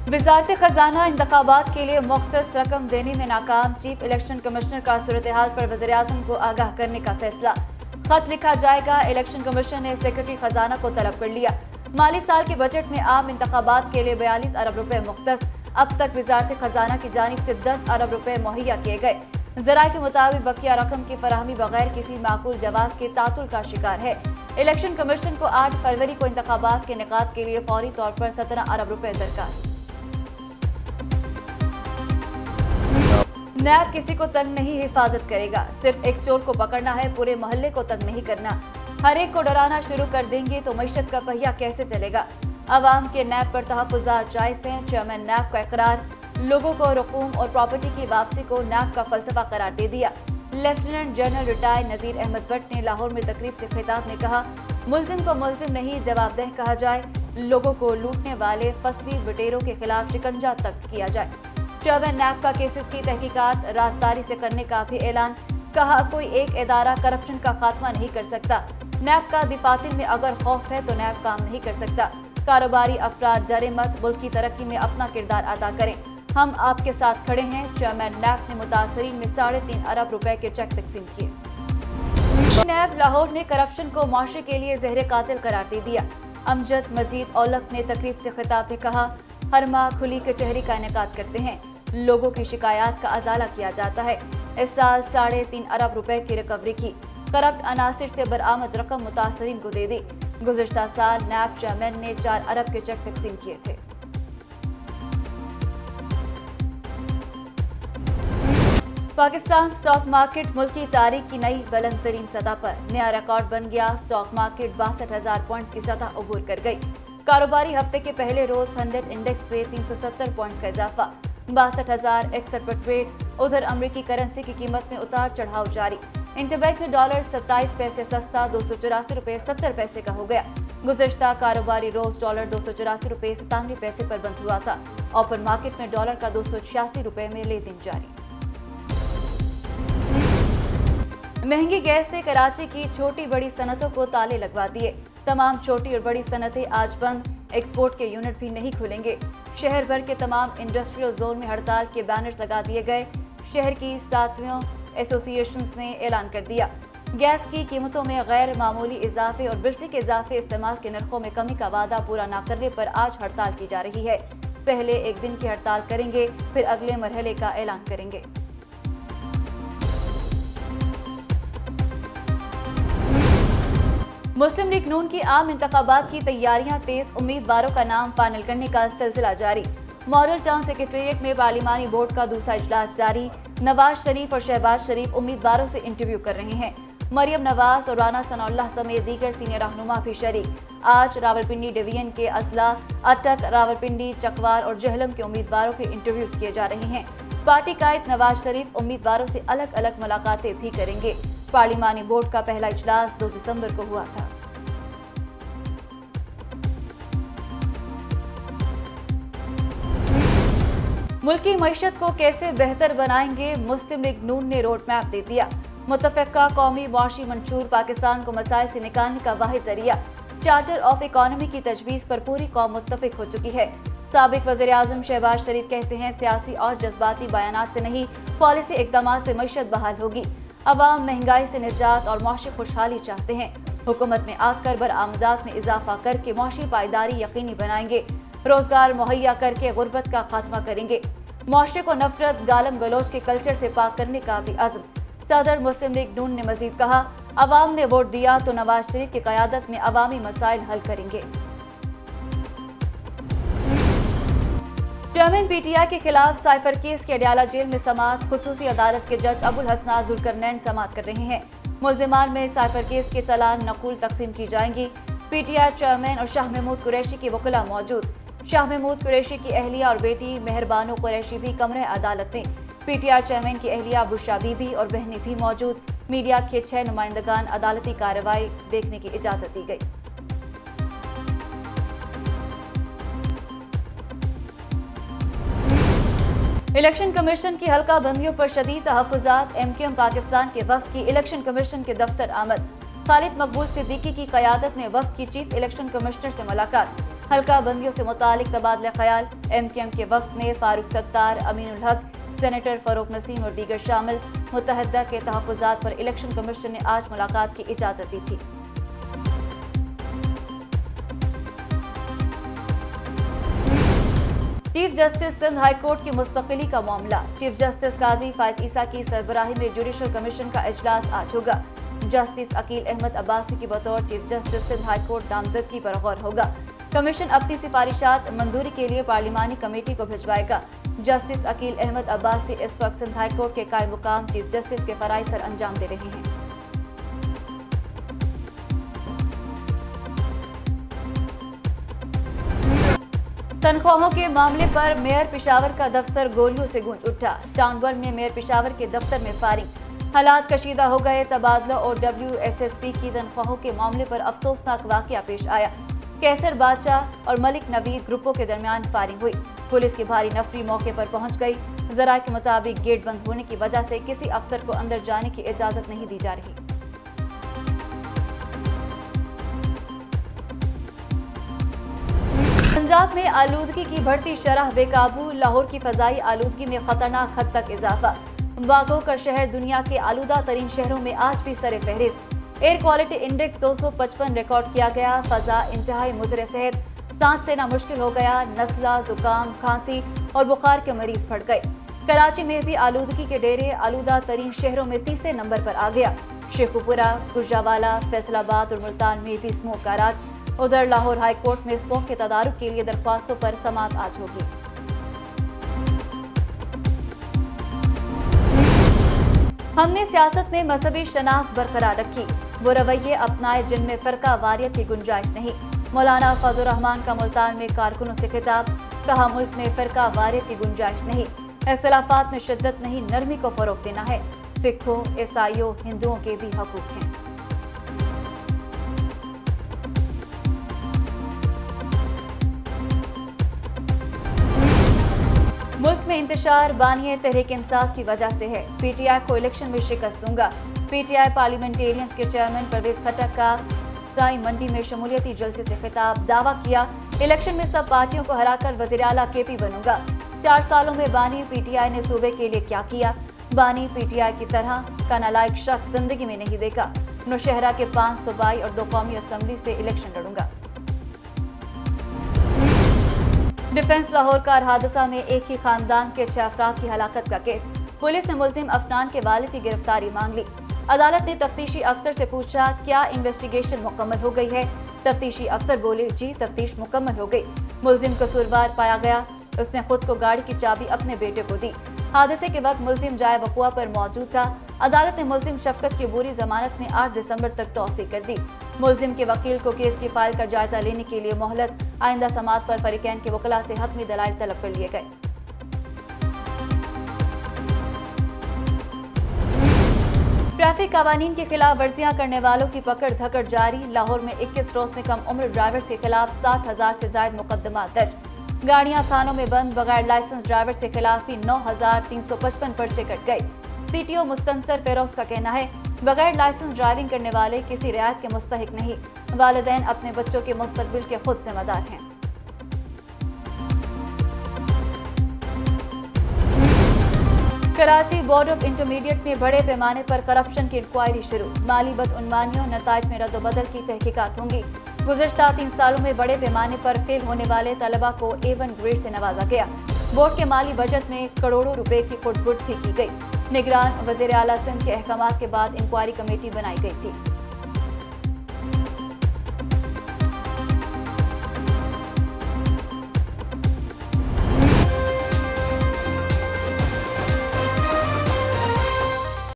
वजारत खजाना इंतखाबात के लिए मुख्तस रकम देने में नाकाम। चीफ इलेक्शन कमिश्नर का सूरत हाल पर वज़ीर-ए-आज़म को आगाह करने का फैसला। खत लिखा जाएगा। इलेक्शन कमीशन ने सेक्रेटरी खजाना को तलब कर लिया। माली साल के बजट में आम इंतखाबात के लिए 42 अरब रुपए मुख्तस। अब तक वजारत खजाना की जानिब से 10 अरब रुपए मुहैया किए गए। ज़राए के मुताबिक बकिया रकम की फराहमी बगैर किसी माकूल जवाब के तातुल का शिकार है। इलेक्शन कमीशन को 8 फरवरी को इंतखाबात के इनेकाद के लिए फौरी तौर पर 17 अरब रुपए दरकार। नैब किसी को तंग नहीं हिफाजत करेगा। सिर्फ एक चोर को पकड़ना है, पूरे मोहल्ले को तंग नहीं करना। हर एक को डराना शुरू कर देंगे तो मईशत का पहिया कैसे चलेगा। अवाम के नैब पर तहफ़्फ़ुज़ात जायज़ हैं। चेयरमैन नैब का इकरार। लोगों को रकूम और प्रॉपर्टी की वापसी को नैब का फलसफा करार दे दिया। Lieutenant general retired Nazir Ahmed Bhatt ने लाहौर में तकरीब से खिताब में कहा, मुल्जिम को मुल्जिम नहीं जवाबदेह कहा जाए। लोगों को लूटने वाले फसली लुटेरों के खिलाफ शिकंजा तक किया जाए। चेयरमैन नैब का केसेस की तहकीकात राजदारी से करने का भी ऐलान। कहा, कोई एक इदारा करप्शन का खात्मा नहीं कर सकता। नैब का दिफातिल में अगर खौफ है तो नैब काम नहीं कर सकता। कारोबारी अफराद डरे मत, मुल्क की तरक्की में अपना किरदार अदा करें। हम आपके साथ खड़े हैं। चेयरमैन नैब ने मुतासरीन में 3.5 अरब रुपए के चेक तकसीम किए। नैब लाहौर ने करप्शन को मुआशरे के लिए जहर कातिल करार दे दिया। अमजद मजीद औलख ने तकरीब से खिताब में कहा, हर माह खुली कचहरी का इनेकाद करते हैं। लोगों की शिकायत का अजाला किया जाता है। इस साल 3.5 अरब रुपए की रिकवरी की। करप्ट अनासिर से बरामद रकम मुतासरीन को दे दी। गुज़िश्ता साल नैब चेयरमैन ने 4 अरब के चेक तकसीम किए थे। पाकिस्तान स्टॉक मार्केट मुल्क की तारीख की नई बुलंद तरीन सतह पर नया रिकॉर्ड बन गया। स्टॉक मार्केट 62,000 पॉइंट्स की सतह अबूर कर गई। कारोबारी हफ्ते के पहले रोज 100 इंडेक्स पे 370 पॉइंट्स का इजाफा। 62,061 पर ट्रेड। उधर अमरीकी करेंसी की कीमत में उतार चढ़ाव जारी। इंटरबैंक में डॉलर 27 पैसे सस्ता 284 रुपए 70 पैसे का हो गया। गुज़िश्ता कारोबारी रोज डॉलर 284 रुपए 97 पैसे पर बंद हुआ था। ओपन मार्केट में डॉलर का 286 रुपए में लेन देन जारी। महंगी गैस ने कराची की छोटी बड़ी सनतों को ताले लगवा दिए। तमाम छोटी और बड़ी सनतें आज बंद। एक्सपोर्ट के यूनिट भी नहीं खुलेंगे। शहर भर के तमाम इंडस्ट्रियल जोन में हड़ताल के बैनर्स लगा दिए गए। शहर की 7वीं एसोसिएशंस ने ऐलान कर दिया। गैस की कीमतों में गैर मामूली इजाफे और बिजली के इजाफे इस्तेमाल के नरखों में कमी का वादा पूरा न करने पर आज हड़ताल की जा रही है। पहले एक दिन की हड़ताल करेंगे, फिर अगले मरहले का ऐलान करेंगे। मुस्लिम लीग नून की आम इंतखाबात की तैयारियां तेज। उम्मीदवारों का नाम फाइनल करने का सिलसिला जारी। मॉडल टाउन सेक्रेटेरिएट में पार्लिमानी बोर्ड का दूसरा इजलास जारी। नवाज शरीफ और शहबाज शरीफ उम्मीदवारों से इंटरव्यू कर रहे हैं। मरियम नवाज और राना सनाउल्लाह समेत दीगर सीनियर रहनुमा भी शरीक। आज रावलपिंडी डिवीजन के अजला, अटक, रावलपिंडी, चकवार और जहलम के उम्मीदवारों के इंटरव्यूज किए जा रहे हैं। पार्टी कायद नवाज शरीफ उम्मीदवारों से अलग अलग मुलाकातें भी करेंगे। पार्लिमानी बोर्ड का पहला इजलास 2 दिसंबर को हुआ था। मुल्क की मईशत को कैसे बेहतर बनाएंगे, मुस्लिम लीग नून ने रोड मैप दे दिया। मुतफ़िक़ा कौमी मुआशी मंशूर पाकिस्तान को मसाइल से निकालने का वाहिद जरिया। चार्टर ऑफ इकॉनमी की तजवीज़ पर पूरी कौम मुत्तफ़िक़ हो चुकी है। साबिक़ वज़ीर-ए-आज़म शहबाज शरीफ कहते हैं, सियासी और जज्बाती बयानात से नहीं, पॉलिसी इक़दामात से मईशत बहाल होगी। अवाम महंगाई से निजात और मुआशी खुशहाली चाहते हैं। हुकूमत में आकर बरामदात में इजाफा करके मुआशी पायदारी यकीनी बनाएंगे। रोजगार मुहैया करके गुर्बत का खात्मा करेंगे। मुआशरे को नफरत, गालम गलोच के कल्चर से पाक करने का भी अज़्म। सदर मुस्लिम लीग नून ने मजीद कहा, अवाम ने वोट दिया तो नवाज शरीफ की क़यादत में अवामी मसाइल हल करेंगे। चेयरमैन पीटीआई के खिलाफ साइफर केस के अडयाला जेल में समाअत। खुसूसी अदालत के जज अबुल हसनात जुल्करनैन समाअत कर रहे हैं। मुल्जिमान में साइफर केस के चालान नकुल तकसीम की जाएंगी। पीटीआई चेयरमैन और शाह महमूद कुरैशी की वकीला मौजूद। शाह महमूद कुरैशी की अहलिया और बेटी मेहरबानो कुरैशी भी कमरे अदालत में। पीटीआई चेयरमैन की अहलिया बुशरा बीबी और बहनें भी मौजूद। मीडिया के 6 नुमाइंदगान अदालती कार्रवाई देखने की इजाजत दी गई। इलेक्शन कमीशन की हल्का बंदियों पर शदीद तहफ़्फ़ुज़ात। MQM पाकिस्तान के वफ़द की इलेक्शन कमीशन के दफ्तर आमद। खालिद मकबूल सिद्दीकी की क़यादत में वफ़द की चीफ इलेक्शन कमिश्नर से मुलाकात। हल्का बंदियों से मुतालिक तबादला ख्याल। MKM के वफ्द में फारूक सत्तार, अमीनुल हक, सेनेटर फरूक नसीम और दीगर शामिल। मुत्तहदा के तहफ़्फ़ुज़ात पर इलेक्शन कमीशन ने आज मुलाकात की इजाज़त दी थी। Chief justice Sindh high court की मुस्तकिली का मामला। चीफ जस्टिस काजी फायज ईसा की सरबराही में जुडिशल कमीशन का इजलास आज होगा। जस्टिस अकील अहमद अब्बासी की बतौर chief justice Sindh high court नामजदगी पर गौर होगा। कमीशन अपनी सिफारिशात मंजूरी के लिए पार्लिमानी कमेटी को भिजवाएगा। जस्टिस अकील अहमद अब्बासी इस वक्त सिंध हाई कोर्ट के कायम मुकाम चीफ जस्टिस के फराइज सर अंजाम दे रहे हैं। तनख्वाहों के मामले पर मेयर पेशावर का दफ्तर गोलियों से गूंज उठा। टाउन वन में मेयर पेशावर के दफ्तर में फायरिंग। हालात कशीदा हो गए। तबादला और WSSP की तनख्वाहों के मामले पर अफसोसनाक वाकया पेश आया। कैसर बादशाह और मलिक नवीद ग्रुपों के दरमियान फायरिंग हुई। पुलिस की भारी नफरी मौके पर पहुंच गई। जराये के मुताबिक गेट बंद होने की वजह से किसी अफसर को अंदर जाने की इजाजत नहीं दी जा रही। पंजाब में आलूदगी की बढ़ती शरह बेकाबू। लाहौर की फजाई आलूदगी में खतरनाक हद तक इजाफा। बागों का शहर दुनिया के आलूदा तरीन शहरों में आज भी सरे फहरिस्त। एयर क्वालिटी इंडेक्स 255 रिकॉर्ड किया गया। फजा इंतहाई मुजर सेहत, सांस लेना मुश्किल हो गया। नज़ला, जुकाम, खांसी और बुखार के मरीज बढ़ गए। कराची में भी आलूदगी के डेरे आलूदा तरीन शहरों में तीसरे नंबर पर आ गया। शेखुपुरा, गुजरावाला, फैसलाबाद और मुल्तान में भी स्मोक का राज। उधर लाहौर हाई कोर्ट में स्मोक के तदारुक के लिए दरख्वास्तों पर समाअत आज होगी। हमने सियासत में मजहबी शनाख्त बरकरार रखी, वो रवैये अपनाए जिनमें फरका वारियत की गुंजाइश नहीं। मौलाना फजल रहमान का मुल्तान में कारकुनों से खिताब। कहा, मुल्क में फरका वारियत की गुंजाइश नहीं, इख्तिलाफात में शिद्दत नहीं, नरमी को फरोग देना है। सिखों, ईसाइयों, हिंदुओं के भी हकूक हैं। मुल्क में इंतशार बानिए तहरीक इंसाफ की वजह से है। PTI को इलेक्शन में शिकस्त दूंगा। PTI पार्लियामेंटेरियंस के चेयरमैन परवेज खटक का साई मंडी में शमूलियती जलसे से खिताब। दावा किया, इलेक्शन में सब पार्टियों को हराकर वज़ीर आला KP बनूंगा। 4 सालों में बानी PTI ने सूबे के लिए क्या किया? बानी PTI की तरह का नालायक शख्स जिंदगी में नहीं देखा। नौशहरा के 5 सूबाई और 2 कौमी असम्बली से इलेक्शन लड़ूंगा। डिफेंस लाहौर कार हादसा में एक ही खानदान के 6 अफराद की हलाकत का केस। पुलिस ने मुल्जिम अफनान के वालिद की गिरफ्तारी मांग ली। अदालत ने तफ्तीशी अफसर से पूछा, क्या इन्वेस्टिगेशन मुकम्मल हो गई है? तफ्तीशी अफसर बोले, जी तफ्तीश मुकम्मल हो गई। मुल्जिम कसूरवार पाया गया। उसने खुद को गाड़ी की चाबी अपने बेटे को दी। हादसे के वक्त मुल्जिम जाए वक़ुआ पर मौजूद था। अदालत ने मुल्जिम शफकत की बुरी जमानत में 8 दिसंबर तक तौसीह कर दी। मुल्जिम के वकील को केस की फाइल का जायजा लेने के लिए मोहलत। आइंदा समाअत पर फरीकैन के वकला से हतमी दलाइल तलब कर लिए गए। ट्रैफिक कानून के खिलाफ वर्जियां करने वालों की पकड़ धकड़ जारी। लाहौर में 21 रोज में कम उम्र ड्राइवर्स के खिलाफ 60,000 से ज्यादा मुकदमा दर्ज। गाड़ियां थानों में बंद। बगैर लाइसेंस ड्राइवर्स के खिलाफ भी 9,355 पर्चे कट गए। CTO मुस्तनसर फेरोज का कहना है, बगैर लाइसेंस ड्राइविंग करने वाले किसी रियायत के मुस्तहिक नहीं। वालिदैन अपने बच्चों के मुस्तकबिल के खुद जिम्मेदार हैं। कराची बोर्ड ऑफ इंटरमीडिएट में बड़े पैमाने पर करप्शन की इंक्वायरी शुरू। माली बदउनवानियों नताइज में रद्दोबदल की तहकीकात होंगी। गुज़श्ता 3 सालों में बड़े पैमाने पर फेल होने वाले तलबा को A1 ग्रेड से नवाजा गया। बोर्ड के माली बजट में करोड़ों रुपए की खुटबुट भी की गई। निगरान वज़ीर आला सिंध के अहकामात के बाद इंक्वायरी कमेटी बनाई गई थी।